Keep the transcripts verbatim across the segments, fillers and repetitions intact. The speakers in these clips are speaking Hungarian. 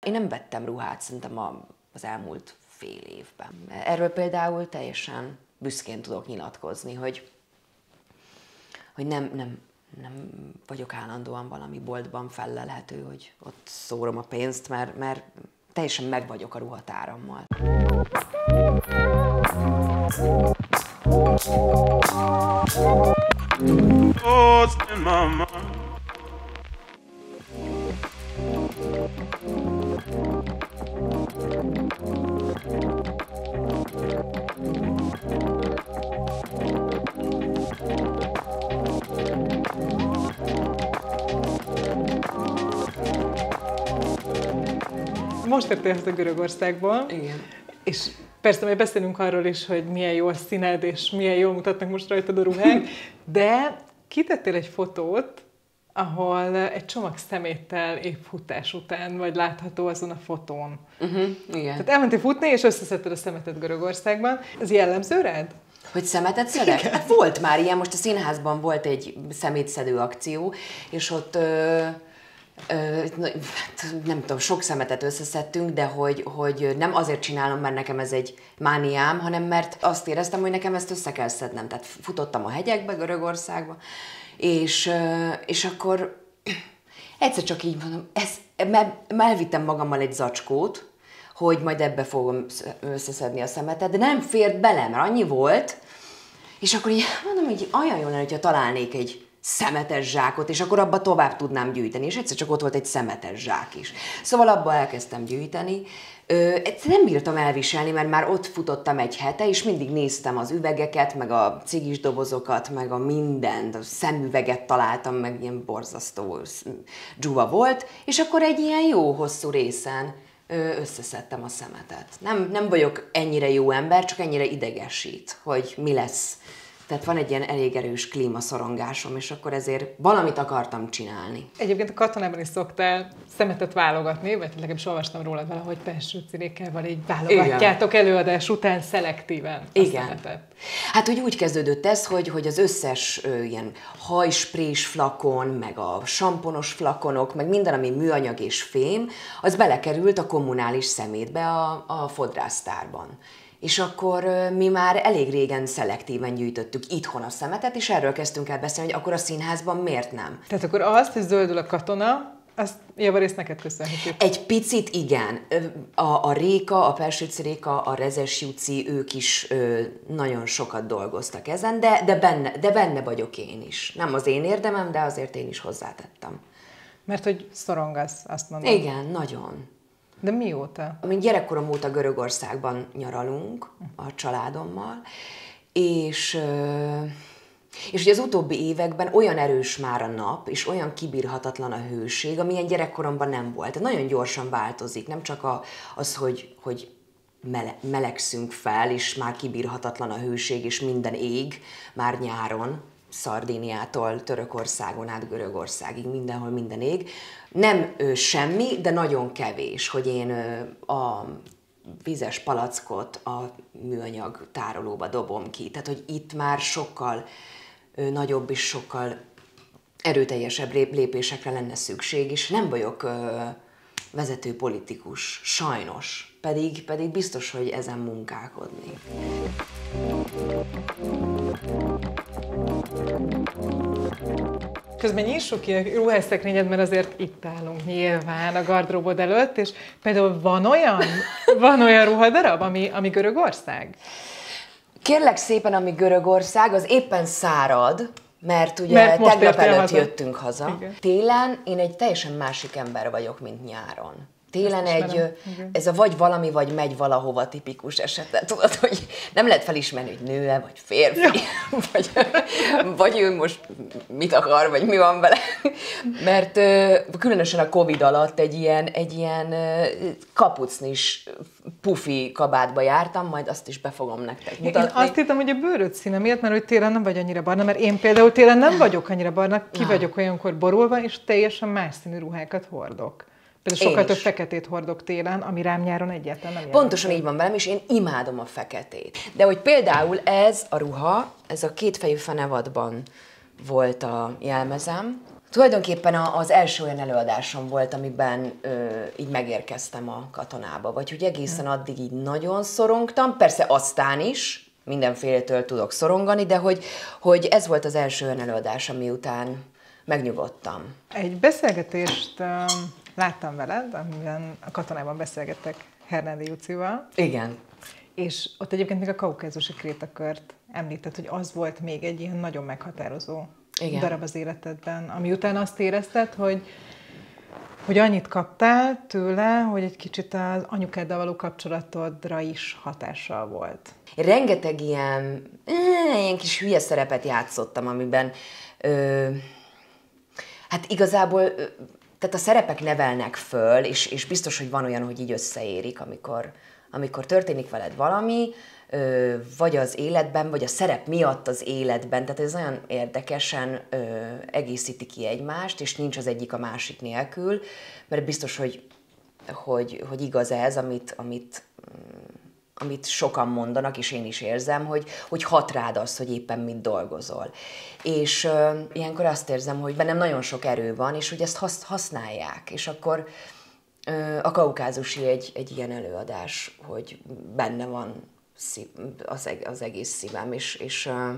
Én nem vettem ruhát szerintem az elmúlt fél évben. Erről például teljesen büszkén tudok nyilatkozni, hogy, hogy nem, nem, nem vagyok állandóan valami boltban fellelhető, hogy ott szórom a pénzt, mert, mert teljesen meg vagyok a ruhatárammal. Most értél Görögországból. Igen. És persze majd beszélünk arról is, hogy milyen jó a színed, és milyen jól mutatnak most rajtad a ruhák, de kitettél egy fotót, ahol egy csomag szeméttel épp futás után vagy látható azon a fotón. Uh-huh, igen. Tehát elmentél futni, és összeszedted a szemetet Görögországban. Ez jellemző rád? Hogy szemetet szedek? Hát volt már ilyen, most a színházban volt egy szemétszedő akció, és ott ö, ö, nem tudom, sok szemetet összeszedtünk, de hogy, hogy nem azért csinálom, mert nekem ez egy mániám, hanem mert azt éreztem, hogy nekem ezt össze kell szednem. Tehát futottam a hegyekbe, Görögországba, és, és akkor egyszer csak így mondom, ezt, elvittem magammal egy zacskót, hogy majd ebbe fogom összeszedni a szemetet, de nem fért bele, mert annyi volt, és akkor így mondom, hogy olyan jó lenne, hogyha találnék egy szemetes zsákot, és akkor abba tovább tudnám gyűjteni, és egyszer csak ott volt egy szemetes zsák is. Szóval abba elkezdtem gyűjteni. Ö, nem bírtam elviselni, mert már ott futottam egy hete, és mindig néztem az üvegeket, meg a cigis dobozokat, meg a mindent, a szemüveget találtam, meg ilyen borzasztó dzsuva volt, és akkor egy ilyen jó hosszú részen összeszedtem a szemetet. Nem, nem vagyok ennyire jó ember, csak ennyire idegesít, hogy mi lesz. Tehát van egy ilyen elég erős klímaszorongásom, és akkor ezért valamit akartam csinálni. Egyébként a katonában is szoktál szemetet válogatni, vagy legalábbis olvastam rólad valahogy Pelső Cirékával így válogatjátok igen. előadás után szelektíven a igen. szemetet. Hát úgy, úgy kezdődött ez, hogy, hogy az összes ö, ilyen hajsprés flakon, meg a samponos flakonok, meg minden, ami műanyag és fém, az belekerült a kommunális szemétbe a, a fodrásztárban. És akkor mi már elég régen szelektíven gyűjtöttük itthon a szemetet, és erről kezdtünk el beszélni, hogy akkor a színházban miért nem. Tehát akkor azt, hogy zöldül a katona, azt javarészt neked köszönhetjük. Egy picit igen. A, a Réka, a Pelsőci Réka, a Rezes Juci, ők is ö, nagyon sokat dolgoztak ezen, de, de, benne, de benne vagyok én is. Nem az én érdemem, de azért én is hozzátettem. Mert hogy szorongasz, azt mondom. Igen, nagyon. De mióta? Mint gyerekkorom óta Görögországban nyaralunk a családommal, és, és ugye az utóbbi években olyan erős már a nap, és olyan kibírhatatlan a hőség, amilyen gyerekkoromban nem volt. Nagyon gyorsan változik, nem csak a, az, hogy, hogy mele, melegszünk fel, és már kibírhatatlan a hőség, és minden ég, már nyáron, Szardíniától Törökországon át Görögországig, mindenhol minden ég. Nem ö, semmi, de nagyon kevés, hogy én ö, a vizes palackot a műanyag tárolóba dobom ki. Tehát, hogy itt már sokkal ö, nagyobb és sokkal erőteljesebb lépésekre lenne szükség, és nem vagyok ö, vezető politikus, sajnos. Pedig, pedig biztos, hogy ezen munkálkodni. Közben nyissuk ki a ruhásszekrényed, mert azért itt állunk nyilván a gardróbod előtt, és például van olyan, van olyan ruhadarab, ami, ami Görögország? Kérlek szépen, ami Görögország, az éppen szárad, mert ugye mert tegnap előtt haza. jöttünk haza. Igen. Télen én egy teljesen másik ember vagyok, mint nyáron. Télen egy, ez a vagy valami, vagy megy valahova tipikus esetet, tudod, hogy nem lehet felismerni, hogy nő-e, vagy férfi, ja. vagy, vagy ő most mit akar, vagy mi van vele. Mert különösen a Covid alatt egy ilyen, egy ilyen kapucnis pufi kabátba jártam, majd azt is be fogom nektek mutatni. Én azt hittem, hogy a bőröd színe miatt, mert hogy télen nem vagy annyira barna, mert én például télen nem vagyok annyira barna, ki Na. vagyok olyankor borulva, és teljesen más színű ruhákat hordok. Például sokkal több feketét hordok télen, ami rám nyáron egyáltalán nem jelent. Pontosan így van velem, és én imádom a feketét. De hogy például ez a ruha, ez a Kétfejű fenevadban volt a jelmezem. Tulajdonképpen az első olyan előadásom volt, amiben ö, így megérkeztem a katonába, vagy hogy egészen addig így nagyon szorongtam, persze aztán is, mindenféletől tudok szorongani, de hogy, hogy ez volt az első olyan előadás, ami után megnyugodtam. Egy beszélgetést uh, láttam veled, amiben a katonában beszélgettek Hernádi Jucival. Igen. És ott egyébként még a kaukázusi krétakört említett, hogy az volt még egy ilyen nagyon meghatározó Igen. darab az életedben, ami után azt érezted, hogy, hogy annyit kaptál tőle, hogy egy kicsit az anyukáddal való kapcsolatodra is hatással volt. Én rengeteg ilyen, ilyen kis hülye szerepet játszottam, amiben ö, hát igazából ö, tehát a szerepek nevelnek föl, és, és biztos, hogy van olyan, hogy így összeérik, amikor, amikor történik veled valami, ö, vagy az életben, vagy a szerep miatt az életben, tehát ez olyan érdekesen ö, egészíti ki egymást, és nincs az egyik a másik nélkül, mert biztos, hogy, hogy, hogy igaz ez, amit, amit amit sokan mondanak, és én is érzem, hogy, hogy hat rád az, hogy éppen mit dolgozol. És uh, ilyenkor azt érzem, hogy bennem nagyon sok erő van, és hogy ezt hasz, használják. És akkor uh, a kaukázusi egy, egy ilyen előadás, hogy benne van szív, az, az egész szívem, és, és, uh,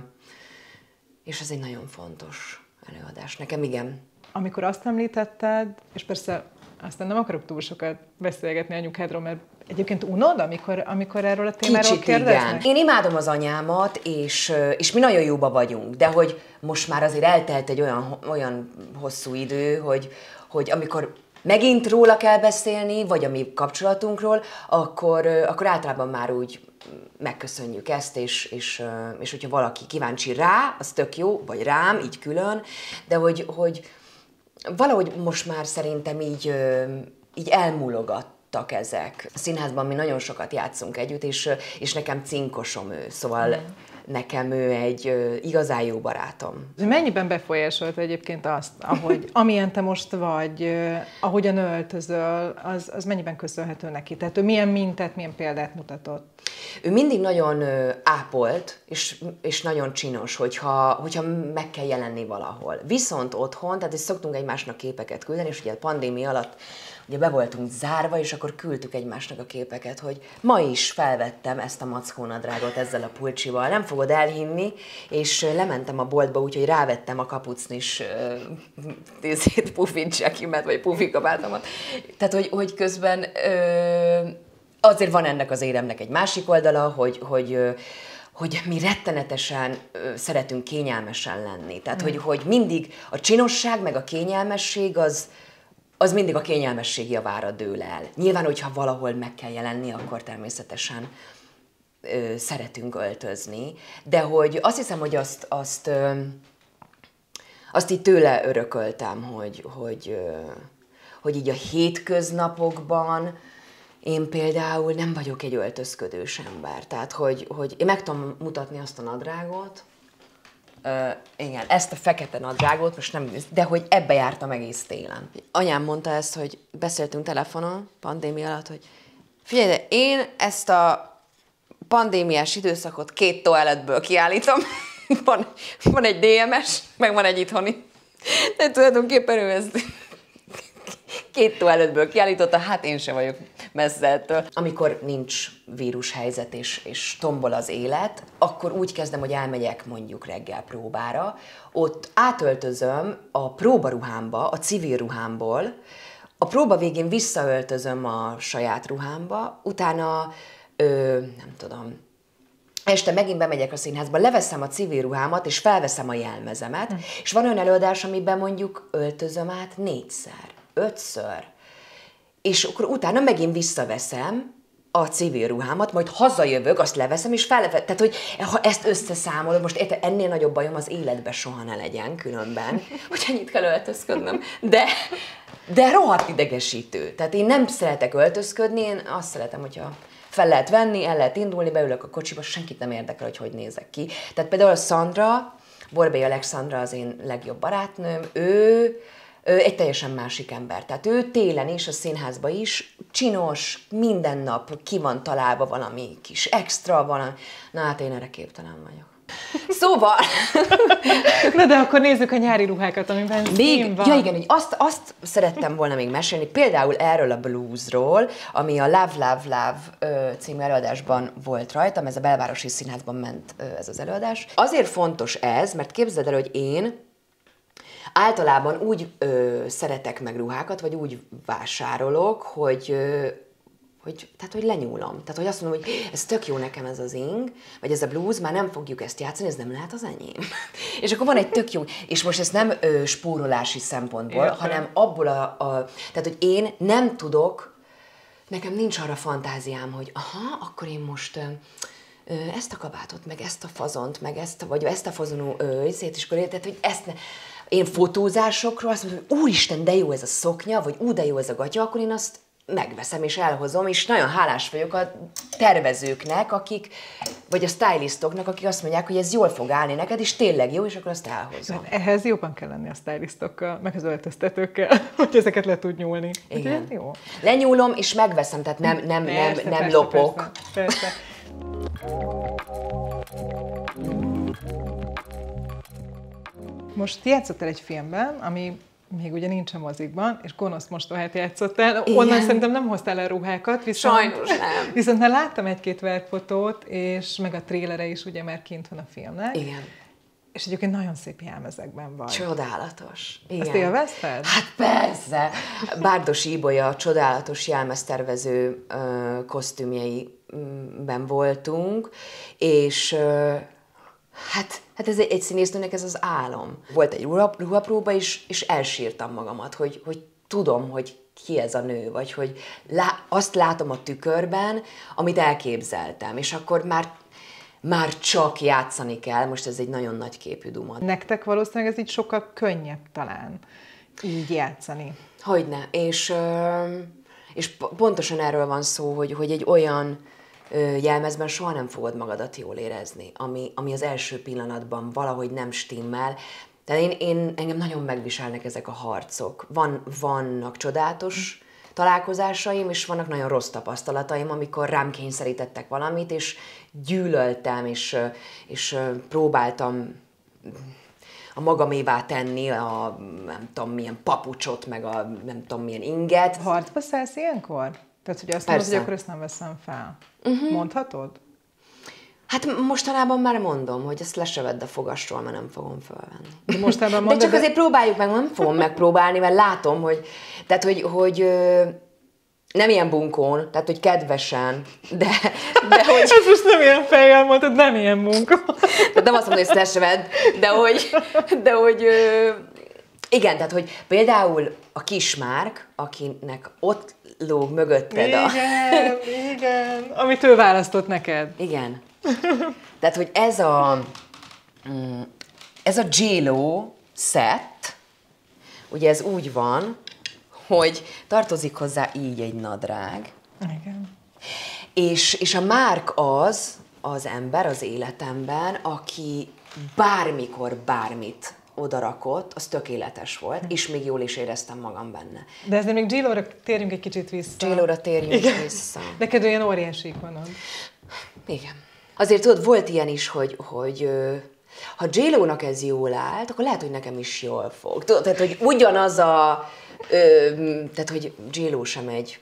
és ez egy nagyon fontos előadás. Nekem igen. Amikor azt említetted, és persze aztán nem akarok túl sokat beszélgetni anyukádról, mert egyébként unod, amikor, amikor erről a témáról Kicsit kérdeznek? Igen. Én imádom az anyámat, és, és mi nagyon jóba vagyunk, de hogy most már azért eltelt egy olyan, olyan hosszú idő, hogy, hogy amikor megint róla kell beszélni, vagy a mi kapcsolatunkról, akkor, akkor általában már úgy megköszönjük ezt, és, és, és hogyha valaki kíváncsi rá, az tök jó, vagy rám, így külön, de hogy, hogy valahogy most már szerintem így, így elmúlogattak ezek. A színházban mi nagyon sokat játszunk együtt, és, és nekem cinkosom ő, szóval mm. nekem ő egy igazán jó barátom. Mennyiben befolyásolt egyébként azt, ahogy, amilyen te most vagy, ahogyan öltözöl, az, az mennyiben köszönhető neki? Tehát ő milyen mintát, milyen példát mutatott? Ő mindig nagyon ápolt, és, és nagyon csinos, hogyha, hogyha meg kell jelenni valahol. Viszont otthon, tehát is szoktunk egymásnak képeket küldeni, és ugye a pandémia alatt ugye be voltunk zárva, és akkor küldtük egymásnak a képeket, hogy ma is felvettem ezt a mackónadrágot ezzel a pulcsival, nem fogod elhinni, és lementem a boltba, úgyhogy rávettem a kapucnis uh, pufi jackimet, vagy pufi kabátomat. Tehát, hogy, hogy közben uh, azért van ennek az éremnek egy másik oldala, hogy, hogy uh, hogy mi rettenetesen uh, szeretünk kényelmesen lenni. Tehát, mm. hogy, hogy mindig a csinosság meg a kényelmesség az az mindig a kényelmesség javára dől el. Nyilván, hogyha valahol meg kell jelenni, akkor természetesen ö, szeretünk öltözni, de hogy azt hiszem, hogy azt, azt, ö, azt így tőle örököltem, hogy, hogy, ö, hogy így a hétköznapokban én például nem vagyok egy öltözködős ember. Tehát, hogy, hogy én meg tudom mutatni azt a nadrágot, Uh, igen, ezt a fekete nadrágot, most nem, de hogy ebbe jártam egész télen. Anyám mondta ezt, hogy beszéltünk telefonon, pandémia alatt, hogy figyelj, de én ezt a pandémiás időszakot két toalettből kiállítom. van, van egy dé em es, meg van egy itthoni. De tulajdonképpen ő ezt két toalettből kiállította, hát én sem vagyok messze ettől. Amikor nincs vírushelyzet és, és tombol az élet, akkor úgy kezdem, hogy elmegyek mondjuk reggel próbára, ott átöltözöm a próbaruhámba, a civil ruhámból, a próba végén visszaöltözöm a saját ruhámba, utána, ö, nem tudom, este megint bemegyek a színházba, leveszem a civil ruhámat, és felveszem a jelmezemet, hm. és van olyan előadás, amiben mondjuk öltözöm át négyszer, ötször, és akkor utána megint visszaveszem a civil ruhámat, majd hazajövök, azt leveszem, és felveszem. Tehát, hogy ha ezt összeszámolom, most érte, ennél nagyobb bajom az életben soha ne legyen különben, hogy ennyit kell öltözködnöm. De, de rohadt idegesítő. Tehát én nem szeretek öltözködni, én azt szeretem, hogyha fel lehet venni, el lehet indulni, beülök a kocsiba, senkit nem érdekel, hogy hogy nézek ki. Tehát például Szandra, Borbély Alexandra az én legjobb barátnőm, ő egy teljesen másik ember. Tehát ő télen is, a színházban is csinos, minden nap ki van találva valami kis extra, valami. Na hát én erre képtelen vagyok. Szóval... Na de akkor nézzük a nyári ruhákat, amiben még, van. ja igen, hogy azt, azt szerettem volna még mesélni, például erről a bluesról, ami a Love, Love, Love című előadásban volt rajtam, ez a Belvárosi Színházban ment ez az előadás. Azért fontos ez, mert képzeld el, hogy én általában úgy ö, szeretek meg ruhákat, vagy úgy vásárolok, hogy... Ö, Hogy, tehát, hogy lenyúlom. Tehát, hogy azt mondom, hogy ez tök jó nekem ez az ing, vagy ez a blues, már nem fogjuk ezt játszani, ez nem lehet az enyém. És akkor van egy tök jó, és most ez nem ö, spórolási szempontból, Értem. hanem abból a, a, tehát, hogy én nem tudok, nekem nincs arra fantáziám, hogy aha, akkor én most ö, ö, ezt a kabátot, meg ezt a fazont, meg ezt a, vagy ezt a fazonú izét, és akkor tehát, hogy ezt ne, én fotózásokról azt mondom, hogy úristen, de jó ez a szoknya, vagy ú, de jó ez a gatya, akkor én azt megveszem és elhozom, és nagyon hálás vagyok a tervezőknek, akik, vagy a stylistoknak, akik azt mondják, hogy ez jól fog állni neked, és tényleg jó, és akkor azt elhozom. Mert ehhez jobban kell lenni a stylistokkal, meg az öltöztetőkkel, hogy ezeket le tud nyúlni. Igen. Ugye, jó. Lenyúlom, és megveszem, tehát nem, nem, persze, nem, nem persze, lopok. Persze, persze. Most játszottál egy filmben, ami még ugye nincs a mozikban, és gonosz mostohát játszottál. Igen. Onnan szerintem nem hoztál el ruhákat, viszont, Sajnos nem. Viszont már láttam egy-két verkfotót, és meg a trélere is ugye már kint van a filmnek. Igen. És egyébként nagyon szép jelmezekben vagy. Csodálatos. Igen. Azt élvezted? Hát persze! Bárdos Ibolya csodálatos jelmeztervező ö, kosztümjeiben voltunk, és ö, hát, hát ez egy, egy színésznőnek ez az álom. Volt egy ruha, ruhapróba, és, és elsírtam magamat, hogy, hogy tudom, hogy ki ez a nő, vagy hogy lá, azt látom a tükörben, amit elképzeltem, és akkor már Már csak játszani kell, most ez egy nagyon nagy képű duma. Nektek valószínűleg ez így sokkal könnyebb talán, így játszani. Hogyne, és, és pontosan erről van szó, hogy, hogy egy olyan jelmezben soha nem fogod magadat jól érezni, ami, ami az első pillanatban valahogy nem stimmel. Tehát én, én, engem nagyon megviselnek ezek a harcok. Van, vannak csodálatos találkozásaim, és vannak nagyon rossz tapasztalataim, amikor rám kényszerítettek valamit, és gyűlöltem, és, és próbáltam a magamévá tenni a nem tudom milyen papucsot, meg a nem tudom milyen inget. Harcba szállsz ilyenkor? Tehát, hogy azt Persze. mondod, hogy akkor ezt nem veszem fel. Uh-huh. Mondhatod? Hát mostanában már mondom, hogy ezt le se vedd a fogastról, mert nem fogom fölvenni. De, mostanában mondod, de csak azért próbáljuk meg, nem fogom megpróbálni, mert látom, hogy, tehát, hogy, hogy nem ilyen bunkón, tehát, hogy kedvesen, de, de hogy... Ez most nem ilyen fejjel mondtad, nem ilyen munka. Tehát nem azt mondom, hogy ezt le se vedd, de hogy, de hogy igen, tehát, hogy például a Kismárk, akinek ott lóg mögötted a... Igen, igen, amit ő választott neked. Igen. Tehát, hogy ez a ez a J-Lo set, ugye ez úgy van, hogy tartozik hozzá így egy nadrág. Igen. És, és a Márk az, az ember az életemben, aki bármikor bármit odarakott, az tökéletes volt, és még jól is éreztem magam benne. De ezzel még J-Lo-ra térjünk egy kicsit vissza. J-Lo-ra térjünk Igen. vissza. Neked olyan óriási ikonod. Igen. Azért tudod, volt ilyen is, hogy, hogy ha J-Lo-nak ez jól állt, akkor lehet, hogy nekem is jól fog. Tudod, tehát, hogy ugyanaz a... Ö, tehát, hogy J-Lo sem egy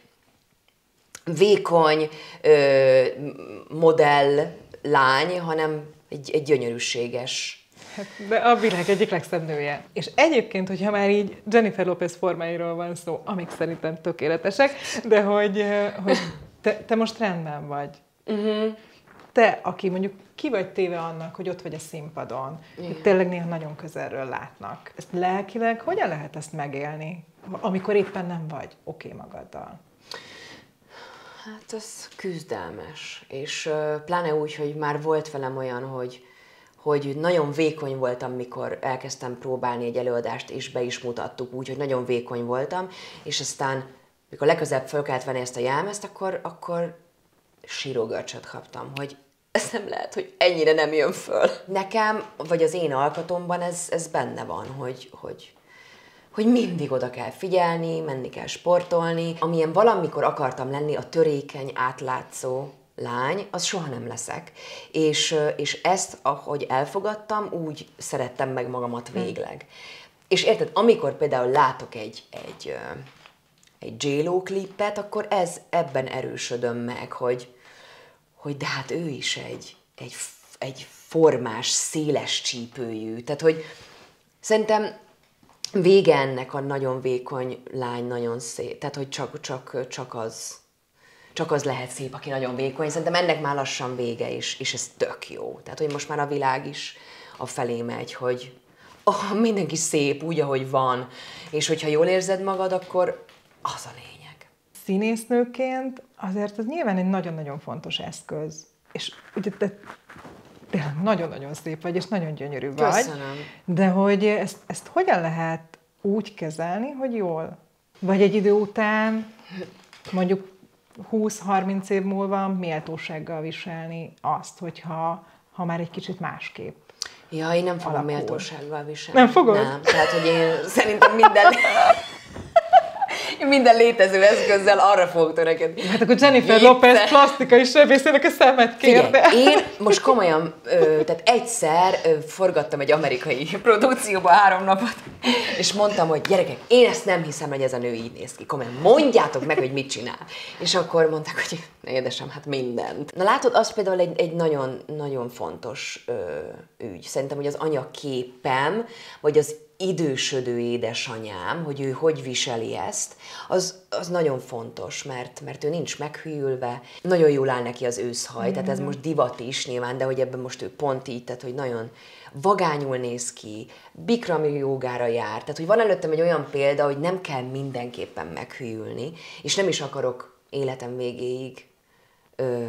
vékony ö, modell lány, hanem egy, egy gyönyörűséges. De a világ egyik legszebb nője. És egyébként, hogyha már így Jennifer Lopez formáiról van szó, amik szerintem tökéletesek, de hogy, hogy te, te most rendben vagy. Uh-huh. Te, aki mondjuk ki vagy téve annak, hogy ott vagy a színpadon, hogy tényleg néha nagyon közelről látnak. Ezt lelkileg hogyan lehet ezt megélni, amikor éppen nem vagy oké okay magaddal? Hát ez küzdelmes, és uh, pláne úgy, hogy már volt velem olyan, hogy hogy nagyon vékony voltam, mikor elkezdtem próbálni egy előadást, és be is mutattuk úgy, hogy nagyon vékony voltam, és aztán, mikor legközelebb föl kellett venni ezt a jelmezt, akkor, akkor sírógörcsöt kaptam, hogy ez nem lehet, hogy ennyire nem jön föl. Nekem, vagy az én alkatomban ez, ez benne van, hogy, hogy, hogy mindig oda kell figyelni, menni kell sportolni. Amilyen valamikor akartam lenni, a törékeny, átlátszó lány, az soha nem leszek. És, és ezt, ahogy elfogadtam, úgy szerettem meg magamat végleg. Hmm. És érted, amikor például látok egy, egy, egy J Lo klippet, akkor ez ebben erősödöm meg, hogy, hogy de hát ő is egy, egy, egy formás, széles csípőjű. Tehát, hogy szerintem vége ennek a nagyon vékony lány, nagyon szép. Tehát, hogy csak, csak, csak, az, csak az lehet szép, aki nagyon vékony. Szerintem ennek már lassan vége is, és ez tök jó. Tehát, hogy most már a világ is a felé megy, hogy oh, mindenki szép úgy, ahogy van. És hogyha jól érzed magad, akkor az a lényeg. Színésznőként azért ez nyilván egy nagyon-nagyon fontos eszköz. És ugye te tényleg nagyon-nagyon szép vagy, és nagyon gyönyörű vagy. Köszönöm. De hogy ezt, ezt hogyan lehet úgy kezelni, hogy jól? Vagy egy idő után, mondjuk húsz-harminc év múlva méltósággal viselni azt, hogyha ha már egy kicsit másképp. Ja, én nem fogom alakul. Méltósággal viselni. Nem fogod? Nem. Tehát, hogy én szerintem minden... minden létező eszközzel arra fogok törekedni. Hát akkor Jennifer Lopez plastikai sebészének a szemet kérde. Figyelj, én most komolyan, ö, tehát egyszer ö, forgattam egy amerikai produkcióba három napot, és mondtam, hogy gyerekek, én ezt nem hiszem, hogy ez a nő így néz ki. Komolyan, mondjátok meg, hogy mit csinál. És akkor mondták, hogy édesem, hát mindent. Na látod, az például egy, egy nagyon, nagyon fontos ö, ügy. Szerintem, hogy az anyaképem, vagy az idősödő édesanyám, hogy ő hogy viseli ezt, az, az nagyon fontos, mert, mert ő nincs meghűlve, nagyon jól áll neki az őszhaj, mm. tehát ez most divat is nyilván, de hogy ebben most ő pont így, tehát hogy nagyon vagányul néz ki, Bikram jógára jár, tehát hogy van előttem egy olyan példa, hogy nem kell mindenképpen meghűlni, és nem is akarok életem végéig ö,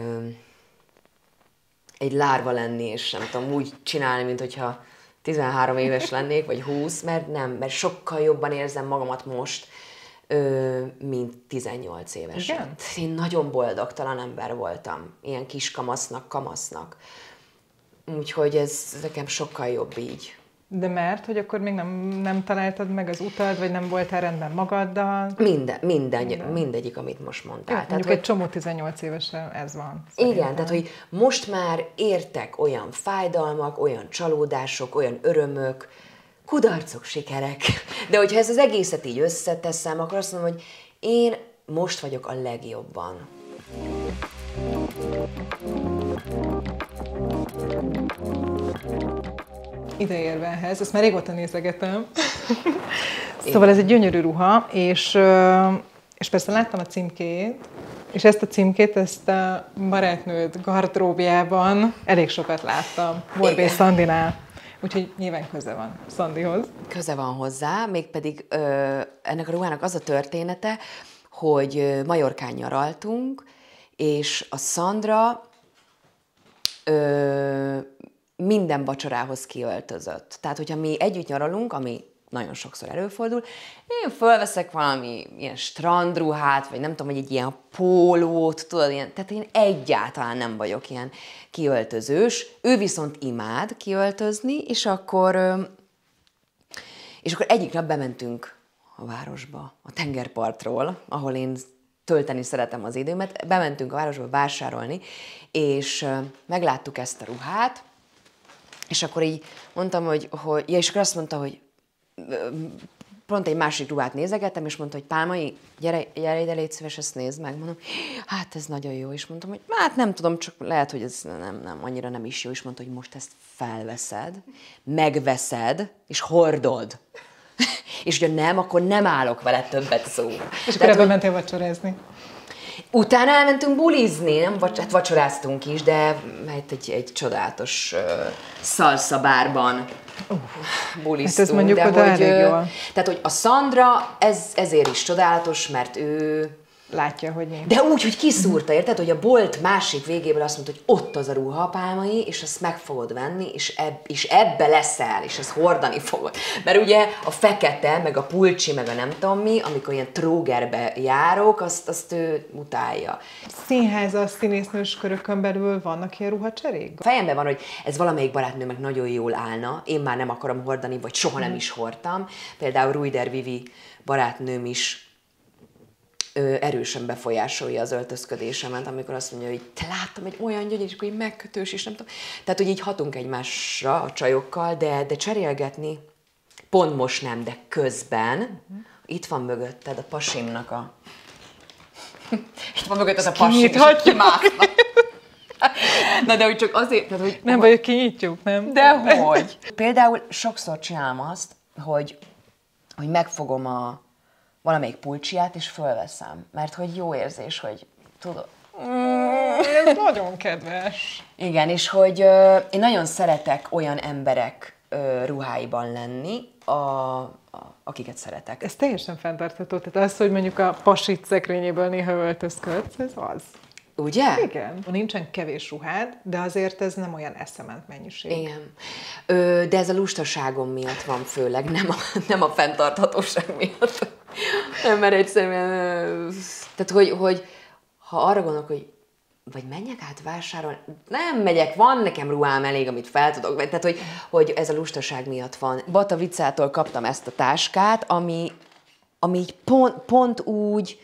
egy lárva lenni, és nem tudom, úgy csinálni, mint hogyha tizenhárom éves lennék, vagy húsz, mert nem, mert sokkal jobban érzem magamat most, ö, mint tizennyolc évesen. Igen? Én nagyon boldogtalan ember voltam, ilyen kis kamasznak, kamasznak. Úgyhogy ez nekem sokkal jobb így. De mert, hogy akkor még nem, nem találtad meg az utad, vagy nem voltál rendben magaddal? Minden, minden, minden. Mindegyik, amit most mondtál. Jó, mondjuk tehát, egy csomó tizennyolc évesen ez van. Szerintem. Igen, tehát hogy most már értek olyan fájdalmak, olyan csalódások, olyan örömök, kudarcok, sikerek. De hogyha ez az egészet így összeteszem, akkor azt mondom, hogy én most vagyok a legjobban. Ideérve ehhez, ezt már régóta nézegetem. Szóval ez egy gyönyörű ruha, és, és persze láttam a címkéjét, és ezt a címkét, ezt a barátnőd gardróbjában elég sokat láttam, Borbély Szandinál. Úgyhogy nyilván köze van Szandihoz. Köze van hozzá, mégpedig ö, ennek a ruhának az a története, hogy Majorkán nyaraltunk, és a Szandra ö, minden vacsorához kiöltözött. Tehát, hogyha mi együtt nyaralunk, ami nagyon sokszor előfordul, én fölveszek valami ilyen strandruhát, vagy nem tudom, hogy egy ilyen pólót, tudod, ilyen, tehát én egyáltalán nem vagyok ilyen kiöltözős. Ő viszont imád kiöltözni, és akkor, és akkor egyik nap bementünk a városba, a tengerpartról, ahol én tölteni szeretem az időmet, bementünk a városba vásárolni, és megláttuk ezt a ruhát, és akkor így mondtam, hogy, hogy ja, és akkor azt mondta, hogy pont egy másik ruhát nézegettem, és mondta, hogy Pálmai, gyere, gyere ide, légy szíves, ezt nézd meg. Mondom, hát ez nagyon jó. És mondtam, hogy hát nem tudom, csak lehet, hogy ez nem, nem, annyira nem is jó. És mondta, hogy most ezt felveszed, megveszed, és hordod. És hogyha nem, akkor nem állok vele többet szó. És akkor ebben mentél vacsorázni? Utána elmentünk bulizni, nem? Vacs- hát vacsoráztunk is, de hát egy, egy csodálatos uh, salsa bárban uh, buliztunk. Hát ez mondjuk de oda hogy, elég jól. Tehát, hogy a Szandra ez, ezért is csodálatos, mert ő... Látja, hogy mi. De úgy, hogy kiszúrta, érted? Hogy a bolt másik végéből azt mondta, hogy ott az a ruha, Pálmai, és azt meg fogod venni, és, eb- és ebbe leszel, és ezt hordani fogod. Mert ugye a fekete, meg a pulcsi, meg a nem tudom mi, amikor ilyen trógerbe járok, azt, azt ő utálja. Színháza, színésznős körökön belül vannak ilyen ruhacserék? A fejemben van, hogy ez valamelyik barátnőmnek nagyon jól állna, én már nem akarom hordani, vagy soha nem is hordtam. Például Ruider Vivi barátnőm is ö, erősen befolyásolja az öltözködésemet, amikor azt mondja, hogy te láttam egy olyan gyönyörű, és akkor így megkötős, és nem tudom. Tehát, hogy így hatunk egymásra a csajokkal, de, de cserélgetni, pont most nem, de közben, uh-huh. itt van mögötted a pasimnak a... itt van mögötted a pasim, és kimásznak. Na, de hogy csak azért... Tehát, hogy, nem vagy, kinyitjuk, nem? Dehogy. Például sokszor csinálom azt, hogy, hogy megfogom a valamelyik pulcsiát, és fölveszem. Mert hogy jó érzés, hogy tudod... Mm, ez nagyon kedves. Igen, és hogy ö, én nagyon szeretek olyan emberek ö, ruháiban lenni, a, a, akiket szeretek. Ez teljesen fenntartható. Tehát az, hogy mondjuk a pasit szekrényéből néha öltözködsz, ez az. Ugye? Igen. Nincsen kevés ruhád, de azért ez nem olyan eszement mennyiség. Igen. Ö, de ez a lustaságom miatt van főleg, nem a, nem a fenntarthatóság miatt. Nem, mert egyszerűen... Tehát, hogy, hogy ha arra gondolok, hogy vagy menjek át vásárolni, nem megyek, van nekem ruhám elég, amit fel tudok venni. Tehát, hogy, hogy ez a lustaság miatt van. Bata Vicától kaptam ezt a táskát, ami, ami így pont, pont úgy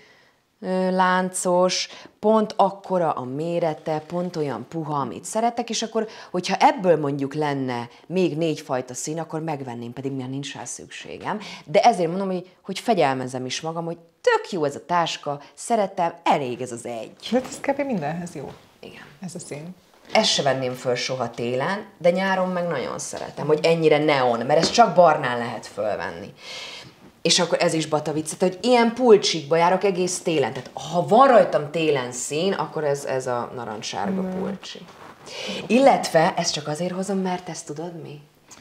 láncos, pont akkora a mérete, pont olyan puha, amit szeretek, és akkor, hogyha ebből mondjuk lenne még négy fajta szín, akkor megvenném, pedig milyen nincs rá szükségem. De ezért mondom, hogy, hogy fegyelmezem is magam, hogy tök jó ez a táska, szeretem, elég ez az egy. De ez kb. Mindenhez jó. Igen. Ez a szín. Ezt se venném föl soha télen, de nyáron meg nagyon szeretem, hogy ennyire neon, mert ezt csak barnán lehet fölvenni. És akkor ez is Bata Vic, tehát, hogy ilyen pulcsikba járok egész télen. Tehát ha van rajtam télen szín, akkor ez, ez a narancssárga mm. pulcsi. Illetve ezt csak azért hozom, mert ezt tudod mi?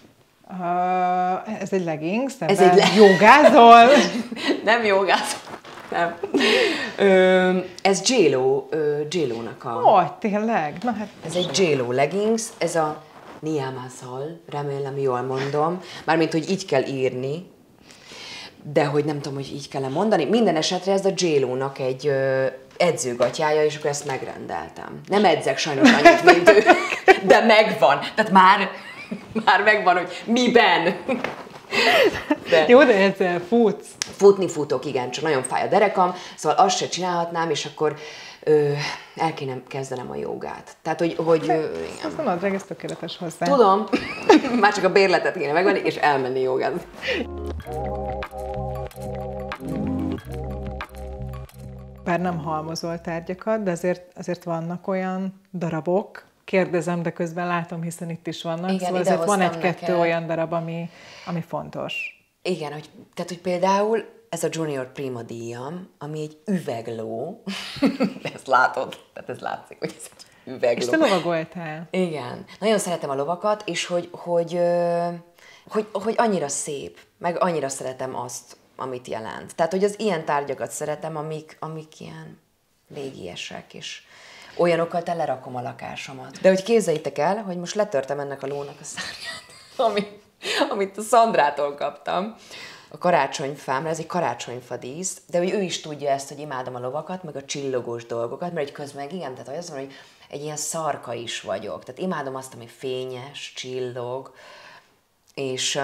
Uh, ez egy leggings, ez egy le- jogázol? Nem jogázol. Nem. Ö, ez J-Lo, ö, J-Lo-nak a... Ó, oh, tényleg? Na, hát ez egy J-Lo leggings, ez a Niamazal, remélem jól mondom. Mármint, hogy így kell írni, de hogy nem tudom, hogy így kell mondani. Minden esetre ez a J-Lo-nak egy ö, edzőgatyája, és akkor ezt megrendeltem. Nem edzek sajnos annyit, mint ő, de megvan. Tehát már, már megvan, hogy miben. De jó, de ezzel futsz. Futni futok, igen, csak nagyon fáj a derekam, szóval azt se csinálhatnám, és akkor ö, el kéne kezdenem a jogát. Tehát, hogy... hogy ö, igen. Azt nem adreg, ez tökéletes hozzá. Tudom, már csak a bérletet kéne megvenni, és elmenni jogázni. Bár nem halmozol tárgyakat, de azért, azért vannak olyan darabok, kérdezem, de közben látom, hiszen itt is vannak, igen, szóval azért van egy-kettő neked. olyan darab, ami, ami fontos. Igen, hogy, tehát, hogy például ez a Junior Prima díjam, ami egy üvegló, ezt látod, tehát ez látszik, hogy ez egy üvegló. És te lovagoltál. Igen, nagyon szeretem a lovakat, és hogy, hogy, hogy, hogy annyira szép, meg annyira szeretem azt, amit jelent. Tehát, hogy az ilyen tárgyakat szeretem, amik, amik ilyen légiesek, és olyanokkal telerakom a lakásomat. De hogy képzeljétek el, hogy most letörtem ennek a lónak a szárnyát, ami, amit a Szandrától kaptam a karácsonyfámra, ez egy karácsonyfa dísz, de hogy ő is tudja ezt, hogy imádom a lovakat, meg a csillogós dolgokat, mert egy közben meg igen, tehát azt mondom, hogy egy ilyen szarka is vagyok. Tehát imádom azt, ami fényes, csillog, és...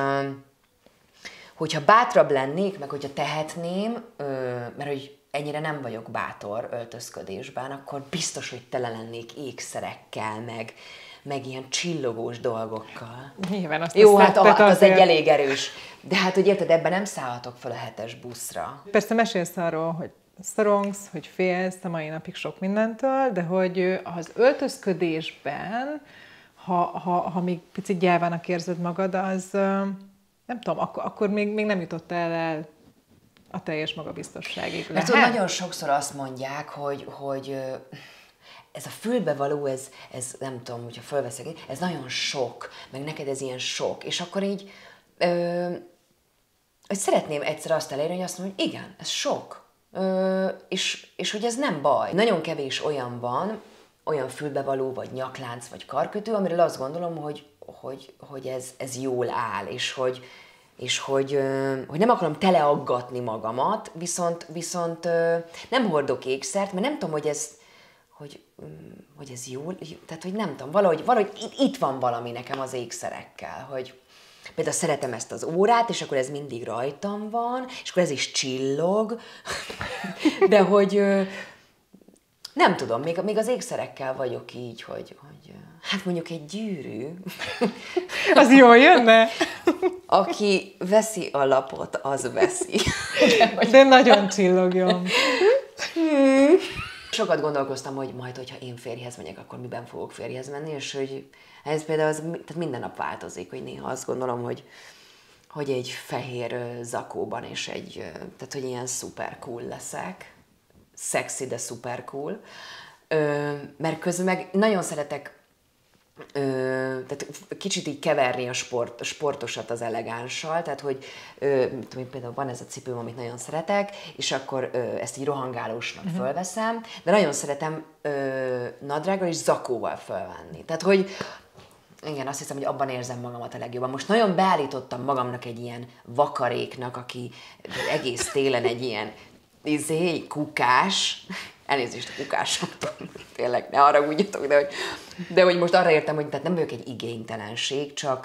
hogyha bátrabb lennék, meg hogyha tehetném, mert hogy ennyire nem vagyok bátor öltözködésben, akkor biztos, hogy tele lennék ékszerekkel, meg, meg ilyen csillogós dolgokkal. Nyilván azt Jó, hát az azért... egy elég erős. De hát, hogy érted, ebben nem szállhatok fel a hetes buszra. Persze mesélsz arról, hogy szorongsz, hogy félsz a mai napig sok mindentől, de hogy az öltözködésben, ha, ha, ha még picit gyávának érzed magad, az... nem tudom, akkor, akkor még, még nem jutottál el a teljes magabiztosságig. Mert tudod, nagyon sokszor azt mondják, hogy, hogy ez a fülbevaló, ez, ez nem tudom, hogyha fölveszek, ez nagyon sok, meg neked ez ilyen sok, és akkor így ö, hogy szeretném egyszer azt elérni, hogy azt mondom, hogy igen, ez sok, ö, és, és hogy ez nem baj. Nagyon kevés olyan van, olyan fülbevaló, vagy nyaklánc, vagy karkötő, amiről azt gondolom, hogy hogy, hogy ez, ez jól áll, és hogy, és hogy, hogy nem akarom teleaggatni magamat, viszont, viszont nem hordok ékszert, mert nem tudom, hogy ez, hogy, hogy ez jól, tehát hogy nem tudom, valahogy, valahogy itt, itt van valami nekem az ékszerekkel, hogy, például szeretem ezt az órát, és akkor ez mindig rajtam van, és akkor ez is csillog, de hogy nem tudom, még, még az ékszerekkel vagyok így, hogy, hogy hát mondjuk egy gyűrű. Az jól jönne? Aki veszi a lapot, az veszi. De nagyon csillogjon. Hmm. Sokat gondolkoztam, hogy majd, hogyha én férjhez megyek, akkor miben fogok férjhez menni, és hogy ez például az, tehát minden nap változik, hogy néha azt gondolom, hogy, hogy egy fehér zakóban, és egy, tehát hogy ilyen szuper cool leszek. Szexi, de szuper cool. Ö, mert közben meg nagyon szeretek Ö, tehát kicsit így keverni a, sport, a sportosat az elegánssal, tehát hogy ö, tudom, például van ez a cipőm, amit nagyon szeretek, és akkor ö, ezt így rohangálósnak uh-huh. fölveszem, de nagyon szeretem ö, nadrággal és zakóval fölvenni. Tehát, hogy igen, azt hiszem, hogy abban érzem magamat a legjobban. Most nagyon beállítottam magamnak egy ilyen vakaréknak, aki egész télen egy ilyen izé, kukás, elnézést a kukásoktól, tényleg, ne haragudjatok, de hogy, de hogy most arra értem, hogy tehát nem vagyok egy igénytelenség, csak,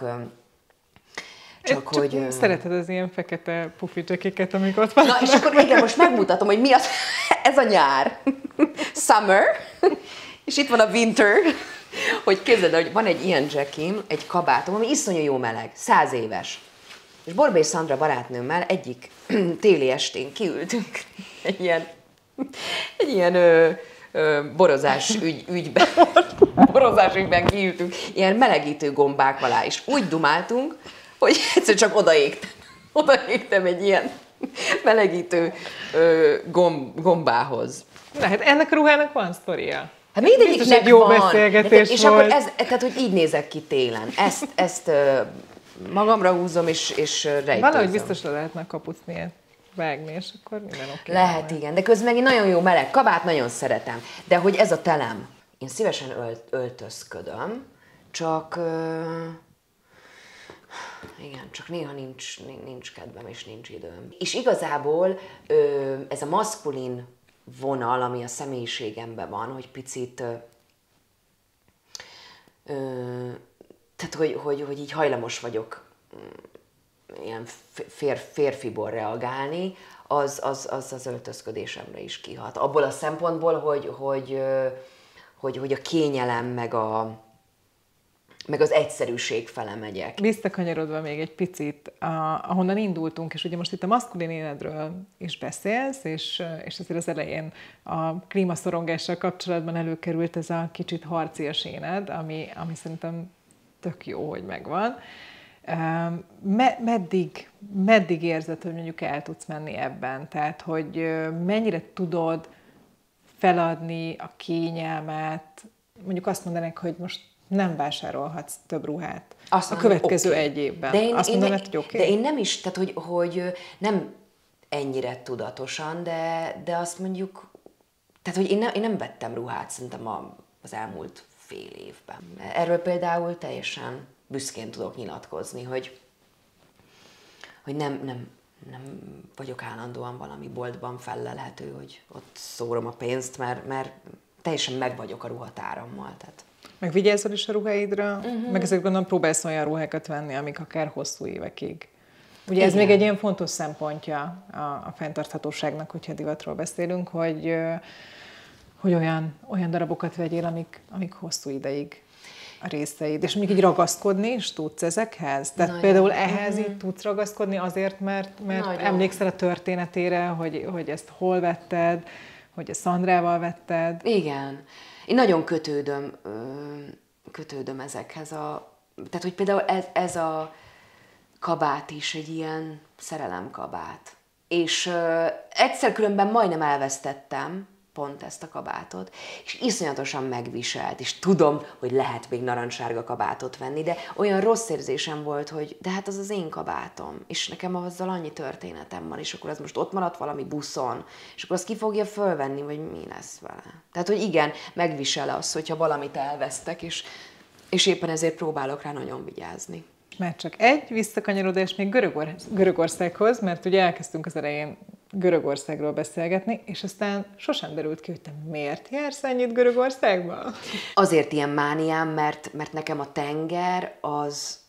csak, csak hogy... Szereted az ilyen fekete pufi csekéket, amik ott vannak. Na, és akkor igen, most megmutatom, hogy mi az, ez a nyár. Summer, és itt van a winter, hogy képzeld, hogy van egy ilyen jackim, egy kabátom, ami iszonyú jó meleg, száz éves. És Borbély Szandra barátnőmmel egyik téli estén kiültünk egy ilyen, egy ilyen ö, ö, borozás ügy, ügyben, borozás ügyben kiültünk, ilyen melegítő gombák alá, és úgy dumáltunk, hogy egyszer csak odaégtem, odaégtem egy ilyen melegítő ö, gomb, gombához. Na hát ennek a ruhának van sztoria. Hát mindegyiknek egy jó van. beszélgetés és volt. akkor ez, tehát, hogy így nézek ki télen. Ezt, ezt ö, magamra húzom, és, és rejtőzöm. Valahogy biztos le lehetne a kapucniát vágni, és akkor minden oké. Lehet, van. Igen, de közben meg nagyon jó meleg kabát, nagyon szeretem. De hogy ez a telem, én szívesen ölt, öltözködöm, csak ö, igen, csak néha nincs, nincs kedvem, és nincs időm. És igazából ö, ez a maszkulin vonal, ami a személyiségemben van, hogy picit ö, ö, tehát, hogy, hogy, hogy így hajlamos vagyok ilyen fér, férfiból reagálni, az az, az az öltözködésemre is kihat. Abból a szempontból, hogy, hogy, hogy, hogy a kényelem, meg, a, meg az egyszerűség fele megyek. Visszakanyarodva még egy picit, ahonnan indultunk, és ugye most itt a maszkulin életről is beszélsz, és, és azért az elején a klímaszorongással kapcsolatban előkerült ez a kicsit harcias éned, ami, ami szerintem tök jó, hogy megvan. Me, meddig, meddig érzed, hogy mondjuk el tudsz menni ebben? Tehát, hogy mennyire tudod feladni a kényelmet? Mondjuk azt mondanak, hogy most nem vásárolhatsz több ruhát azt a következő okay. egy évben. De én, azt én, mondanád, hogy oké? Okay. De én nem is, tehát, hogy, hogy nem ennyire tudatosan, de, de azt mondjuk, tehát, hogy én nem, én nem vettem ruhát szerintem az elmúlt fél évben. Erről például teljesen büszkén tudok nyilatkozni, hogy, hogy nem, nem, nem vagyok állandóan valami boltban fellelhető, hogy ott szórom a pénzt, mert, mert teljesen meg vagyok a ruhatárammal. Tehát. Meg vigyázol is a ruháidra, uh-huh. meg ezért gondolom próbálsz olyan ruhákat venni, amik akár hosszú évekig. Ugye igen. Ez még egy ilyen fontos szempontja a, a fenntarthatóságnak, hogyha divatról beszélünk, hogy, hogy olyan, olyan darabokat vegyél, amik, amik hosszú ideig a részeid, és mondjuk így ragaszkodni is tudsz ezekhez? Tehát nagyon. Például ehhez így tudsz ragaszkodni azért, mert, mert emlékszel a történetére, hogy, hogy ezt hol vetted, hogy a Szandrával vetted. Igen. Én nagyon kötődöm, kötődöm ezekhez a... Tehát, hogy például ez, ez a kabát is egy ilyen szerelemkabát. És uh, egyszer különben majdnem elvesztettem pont ezt a kabátot, és iszonyatosan megviselt, és tudom, hogy lehet még narancssárga kabátot venni, de olyan rossz érzésem volt, hogy de hát az az én kabátom, és nekem azzal annyi történetem van, és akkor az most ott maradt valami buszon, és akkor azt ki fogja fölvenni, vagy mi lesz vele. Tehát, hogy igen, megvisel az, hogyha valamit elvesztek, és, és éppen ezért próbálok rá nagyon vigyázni. Már csak egy visszakanyarodás még Görögor- Görögországhoz, mert ugye elkezdtünk az elején Görögországról beszélgetni, és aztán sosem derült ki, hogy te miért jársz ennyit Görögországba? Azért ilyen mániám, mert, mert nekem a tenger az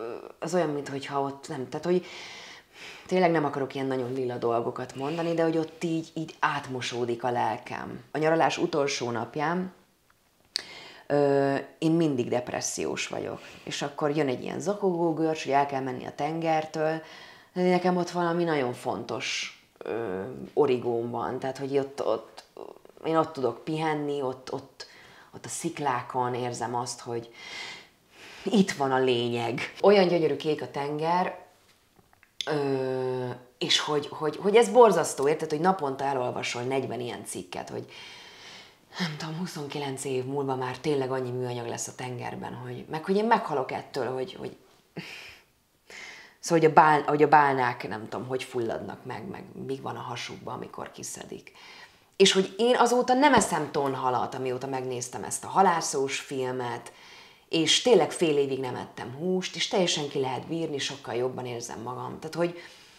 az olyan, mintha ott nem, tehát hogy tényleg nem akarok ilyen nagyon lila dolgokat mondani, de hogy ott így, így átmosódik a lelkem. A nyaralás utolsó napján ö, én mindig depressziós vagyok. És akkor jön egy ilyen zakogó görcs, hogy el kell menni a tengertől, de nekem ott valami nagyon fontos ö, origóm van. Tehát, hogy ott, ott, én ott tudok pihenni, ott, ott, ott a sziklákon érzem azt, hogy itt van a lényeg. Olyan gyönyörű kék a tenger, Ö, és hogy, hogy, hogy ez borzasztó, érted, hogy naponta elolvasol negyven ilyen cikket, hogy nem tudom, huszonkilenc év múlva már tényleg annyi műanyag lesz a tengerben, hogy, meg hogy én meghalok ettől, hogy, hogy szóval, hogy a, bál, hogy a bálnák nem tudom, hogy fulladnak meg, meg mi van a hasukban, amikor kiszedik. És hogy én azóta nem eszem tonhalat, amióta megnéztem ezt a halászós filmet, és tényleg fél évig nem ettem húst, és teljesen ki lehet bírni, sokkal jobban érzem magam. Tehát, hogy,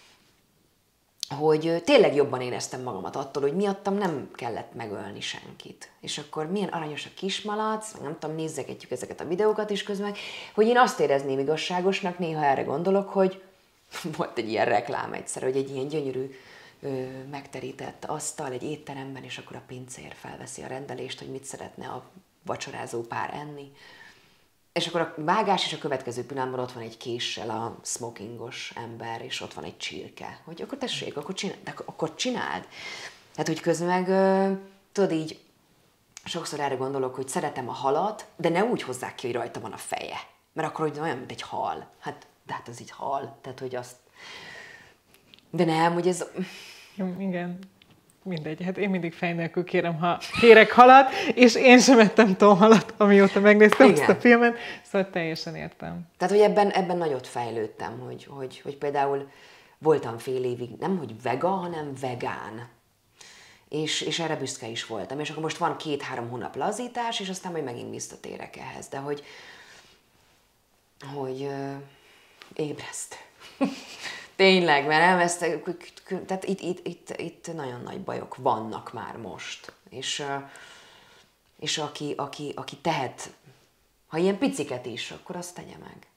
hogy tényleg jobban éreztem magamat attól, hogy miattam nem kellett megölni senkit. És akkor milyen aranyos a kismalac, nem tudom, nézzegetjük ezeket a videókat is közben, hogy én azt érezném igazságosnak, néha erre gondolok, hogy volt egy ilyen reklám egyszer, hogy egy ilyen gyönyörű ö, megterített asztal egy étteremben, és akkor a pincér felveszi a rendelést, hogy mit szeretne a vacsorázó pár enni. És akkor a vágás és a következő pillanatban ott van egy késsel a smokingos ember, és ott van egy csirke. Hogy akkor tessék, akkor csináld. De akkor csináld. Tehát, hogy közben meg, tudod így, sokszor erre gondolok, hogy szeretem a halat, de ne úgy hozzák ki, hogy rajta van a feje. Mert akkor hogy olyan, mint egy hal. Hát, de hát az így hal. Tehát, hogy azt... De nem, hogy ez... Igen. Mindegy, hát én mindig fej nélkül kérem, ha kérek halat, és én sem ettem tonhalat, amióta megnéztem Igen. ezt a filmet, szóval teljesen értem. Tehát, hogy ebben, ebben nagyot fejlődtem, hogy, hogy, hogy például voltam fél évig, nem hogy vega, hanem vegán. És, és erre büszke is voltam. És akkor most van két-három hónap lazítás, és aztán majd megint visszatérek ehhez. De hogy, hogy euh, ébreszt. Tényleg, mert elvesztek, tehát itt, itt, itt, itt nagyon nagy bajok vannak már most. És, és aki, aki, aki tehet, ha ilyen piciket is, akkor azt tegye meg.